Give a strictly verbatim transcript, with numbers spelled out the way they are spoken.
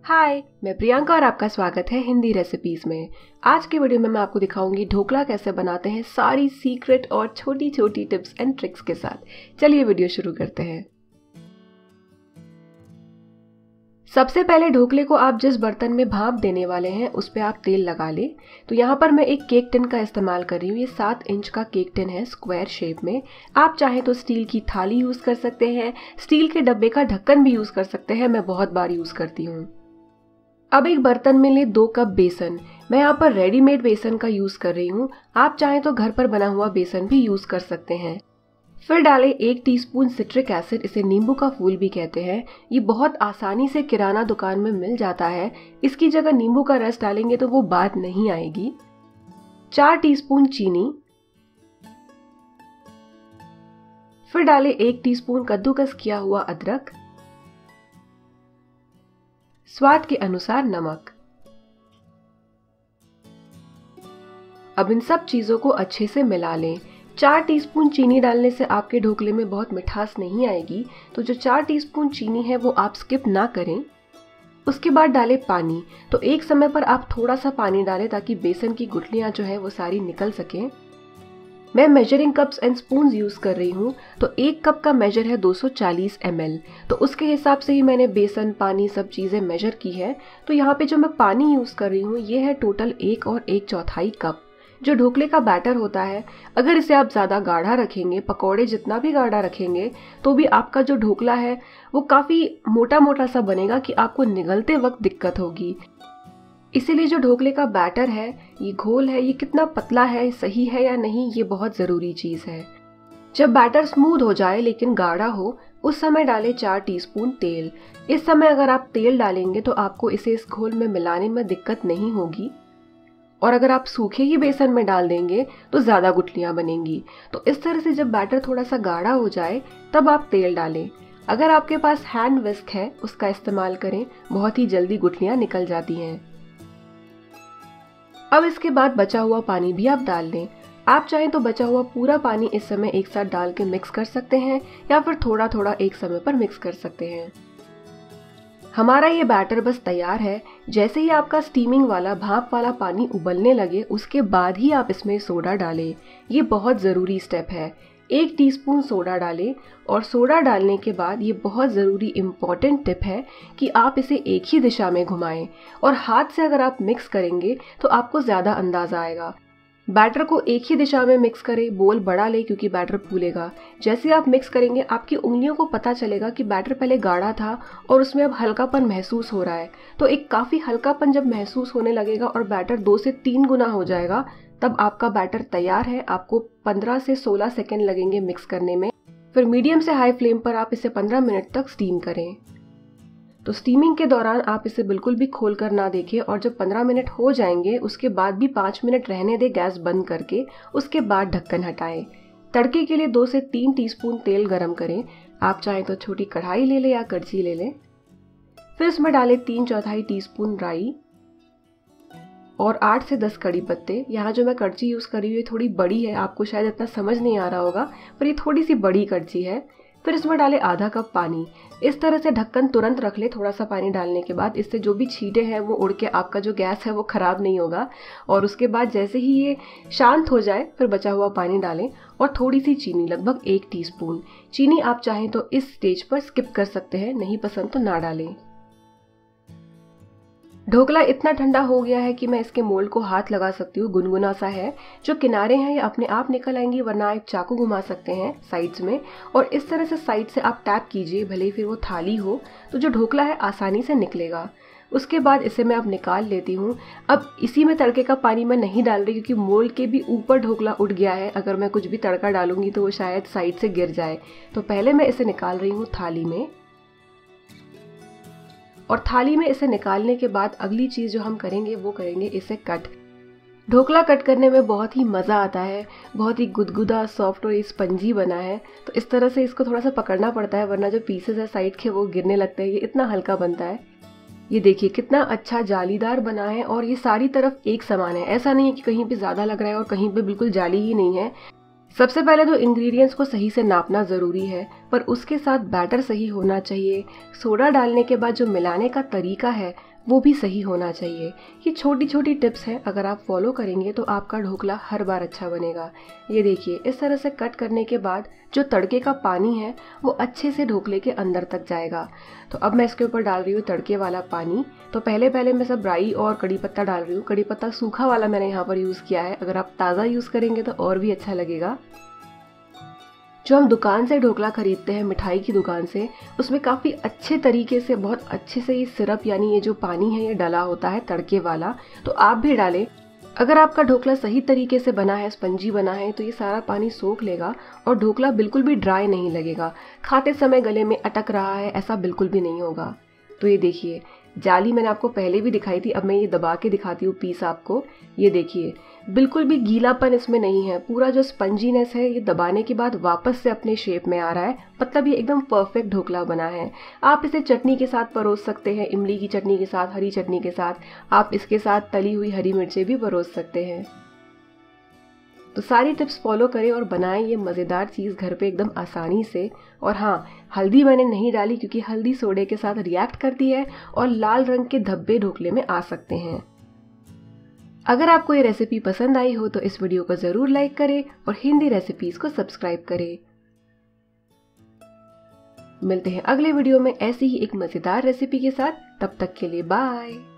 हाय, मैं प्रियंका और आपका स्वागत है हिंदी रेसिपीज में। आज के वीडियो में मैं आपको दिखाऊंगी ढोकला कैसे बनाते हैं, सारी सीक्रेट और छोटी छोटी टिप्स एंड ट्रिक्स के साथ। चलिए वीडियो शुरू करते हैं। सबसे पहले ढोकले को आप जिस बर्तन में भाप देने वाले हैं उस पर आप तेल लगा लें। तो यहाँ पर मैं एक केक टिन का इस्तेमाल कर रही हूँ। ये सात इंच का केक टिन है, स्क्वायर शेप में। आप चाहें तो स्टील की थाली यूज़ कर सकते हैं, स्टील के डब्बे का ढक्कन भी यूज़ कर सकते हैं। मैं बहुत बार यूज़ करती हूँ। अब एक बर्तन में ले दो कप बेसन। मैं यहाँ पर रेडीमेड बेसन का यूज़ कर रही हूँ। आप चाहें तो घर पर बना हुआ बेसन भी यूज़ कर सकते हैं। फिर डालें एक टीस्पून सिट्रिक एसिड, इसे नींबू का फूल भी कहते हैं। ये बहुत आसानी से किराना दुकान में मिल जाता है। इसकी जगह नींबू का रस डालेंगे तो वो बात नहीं आएगी। चार टीस्पून चीनी। फिर डालें एक टीस्पून कद्दूकस किया हुआ अदरक। स्वाद के अनुसार नमक। अब इन सब चीजों को अच्छे से मिला लें। चार टीस्पून चीनी डालने से आपके ढोकले में बहुत मिठास नहीं आएगी, तो जो चार टीस्पून चीनी है वो आप स्किप ना करें। उसके बाद डालें पानी। तो एक समय पर आप थोड़ा सा पानी डालें ताकि बेसन की गुठलियां जो है वो सारी निकल सकें। मैं measuring cups and spoons use कर रही हूँ। तो एक कप का मेजर है दो सौ चालीस एम एल। तो उसके हिसाब से ही मैंने बेसन, पानी सब चीज़ें मेजर की है। तो यहाँ पे जो मैं पानी यूज़ कर रही हूँ ये है टोटल एक और एक चौथाई कप। जो ढोकले का बैटर होता है, अगर इसे आप ज़्यादा गाढ़ा रखेंगे, पकौड़े जितना भी गाढ़ा रखेंगे, तो भी आपका जो ढोकला है वो काफ़ी मोटा मोटा सा बनेगा कि आपको निगलते वक्त दिक्कत होगी। इसीलिए जो ढोकले का बैटर है, ये घोल है, ये कितना पतला है, सही है या नहीं, ये बहुत ज़रूरी चीज़ है। जब बैटर स्मूथ हो जाए लेकिन गाढ़ा हो, उस समय डालें चार टीस्पून तेल। इस समय अगर आप तेल डालेंगे तो आपको इसे इस घोल में मिलाने में दिक्कत नहीं होगी। और अगर आप सूखे ही बेसन में डाल देंगे तो ज़्यादा गुठलियाँ बनेंगी। तो इस तरह से जब बैटर थोड़ा सा गाढ़ा हो जाए तब आप तेल डालें। अगर आपके पास हैंड विस्क है उसका इस्तेमाल करें, बहुत ही जल्दी गुठलियाँ निकल जाती हैं। अब इसके बाद बचा हुआ पानी भी आप डाल दें। आप चाहें तो बचा हुआ पूरा पानी इस समय एक साथ डाल के मिक्स कर सकते हैं या फिर थोड़ा थोड़ा एक समय पर मिक्स कर सकते हैं। हमारा ये बैटर बस तैयार है। जैसे ही आपका स्टीमिंग वाला भाप वाला पानी उबलने लगे उसके बाद ही आप इसमें सोडा डालें। ये बहुत ज़रूरी स्टेप है। एक टीस्पून सोडा डालें और सोडा डालने के बाद ये बहुत ज़रूरी इम्पॉर्टेंट टिप है कि आप इसे एक ही दिशा में घुमाएं और हाथ से अगर आप मिक्स करेंगे तो आपको ज़्यादा अंदाज़ा आएगा। बैटर को एक ही दिशा में मिक्स करें, बोल बड़ा लें क्योंकि बैटर फूलेगा। जैसे आप मिक्स करेंगे आपकी उंगलियों को पता चलेगा कि बैटर पहले गाढ़ा था और उसमें अब हल्कापन महसूस हो रहा है। तो एक काफ़ी हल्कापन जब महसूस होने लगेगा और बैटर दो से तीन गुना हो जाएगा, तब आपका बैटर तैयार है। आपको पंद्रह से सोलह सेकेंड लगेंगे मिक्स करने में। फिर मीडियम से हाई फ्लेम पर आप इसे पंद्रह मिनट तक स्टीम करें। तो स्टीमिंग के दौरान आप इसे बिल्कुल भी खोल कर ना देखें और जब पंद्रह मिनट हो जाएंगे उसके बाद भी पाँच मिनट रहने दें गैस बंद करके। उसके बाद ढक्कन हटाएं। तड़के के लिए दो से तीन टीस्पून तेल गरम करें। आप चाहें तो छोटी कढ़ाई ले लें या कड़छी ले लें। फिर इसमें डालें तीन चौथाई टीस्पून राई और आठ से दस कड़ी पत्ते। यहाँ जो मैं कड़छी यूज़ कर रही हूँ ये थोड़ी बड़ी है, आपको शायद इतना समझ नहीं आ रहा होगा, पर ये थोड़ी सी बड़ी कड़छी है। फिर इसमें डालें आधा कप पानी। इस तरह से ढक्कन तुरंत रख ले थोड़ा सा पानी डालने के बाद। इससे जो भी छींटे हैं वो उड़ के आपका जो गैस है वो ख़राब नहीं होगा। और उसके बाद जैसे ही ये शांत हो जाए फिर बचा हुआ पानी डालें और थोड़ी सी चीनी, लगभग एक टीस्पून। चीनी आप चाहें तो इस स्टेज पर स्किप कर सकते हैं, नहीं पसंद तो ना डालें। ढोकला इतना ठंडा हो गया है कि मैं इसके मोल्ड को हाथ लगा सकती हूँ। गुनगुना सा है। जो किनारे हैं ये अपने आप निकल आएंगी, वरना आप चाकू घुमा सकते हैं साइड्स में और इस तरह से साइड से आप टैप कीजिए, भले ही फिर वो थाली हो, तो जो ढोकला है आसानी से निकलेगा। उसके बाद इसे मैं अब निकाल लेती हूँ। अब इसी में तड़के का पानी मैं नहीं डाल रही क्योंकि मोल्ड के भी ऊपर ढोकला उठ गया है। अगर मैं कुछ भी तड़का डालूंगी तो वो शायद साइड से गिर जाए। तो पहले मैं इसे निकाल रही हूँ थाली में। और थाली में इसे निकालने के बाद अगली चीज़ जो हम करेंगे वो करेंगे इसे कट। ढोकला कट करने में बहुत ही मज़ा आता है। बहुत ही गुदगुदा, सॉफ्ट और स्पंजी बना है। तो इस तरह से इसको थोड़ा सा पकड़ना पड़ता है, वरना जो पीसेस है साइड के वो गिरने लगते हैं। ये इतना हल्का बनता है। ये देखिए कितना अच्छा जालीदार बना है और ये सारी तरफ एक समान है। ऐसा नहीं है कि कहीं पे ज़्यादा लग रहा है और कहीं पे बिल्कुल जाली ही नहीं है। सबसे पहले तो इंग्रेडिएंट्स को सही से नापना ज़रूरी है, पर उसके साथ बैटर सही होना चाहिए। सोडा डालने के बाद जो मिलाने का तरीका है वो भी सही होना चाहिए। ये छोटी छोटी टिप्स हैं, अगर आप फॉलो करेंगे तो आपका ढोकला हर बार अच्छा बनेगा। ये देखिए, इस तरह से कट करने के बाद जो तड़के का पानी है वो अच्छे से ढोकले के अंदर तक जाएगा। तो अब मैं इसके ऊपर डाल रही हूँ तड़के वाला पानी। तो पहले पहले मैं सब राई और कड़ी पत्ता डाल रही हूँ। कड़ी पत्ता सूखा वाला मैंने यहाँ पर यूज़ किया है, अगर आप ताज़ा यूज़ करेंगे तो और भी अच्छा लगेगा। जो हम दुकान से ढोकला खरीदते हैं, मिठाई की दुकान से, उसमें काफ़ी अच्छे तरीके से, बहुत अच्छे से ये सिरप यानी ये जो पानी है ये डला होता है तड़के वाला। तो आप भी डालें। अगर आपका ढोकला सही तरीके से बना है, स्पंजी बना है, तो ये सारा पानी सोख लेगा और ढोकला बिल्कुल भी ड्राई नहीं लगेगा। खाते समय गले में अटक रहा है ऐसा बिल्कुल भी नहीं होगा। तो ये देखिए, जाली मैंने आपको पहले भी दिखाई थी, अब मैं ये दबा के दिखाती हूँ पीस आपको। ये देखिए, बिल्कुल भी गीलापन इसमें नहीं है। पूरा जो स्पंजीनेस है ये दबाने के बाद वापस से अपने शेप में आ रहा है। मतलब ये एकदम परफेक्ट ढोकला बना है। आप इसे चटनी के साथ परोस सकते हैं, इमली की चटनी के साथ, हरी चटनी के साथ। आप इसके साथ तली हुई हरी मिर्चें भी परोस सकते हैं। तो सारी टिप्स फॉलो करें और बनाएं ये मज़ेदार चीज़ घर पे एकदम आसानी से। और हाँ, हल्दी मैंने नहीं डाली क्योंकि हल्दी सोडे के साथ रिएक्ट करती है और लाल रंग के धब्बे ढोकले में आ सकते हैं। अगर आपको ये रेसिपी पसंद आई हो तो इस वीडियो को ज़रूर लाइक करें और हिंदी रेसिपीज़ को सब्सक्राइब करें। मिलते हैं अगले वीडियो में ऐसी ही एक मज़ेदार रेसिपी के साथ। तब तक के लिए बाय।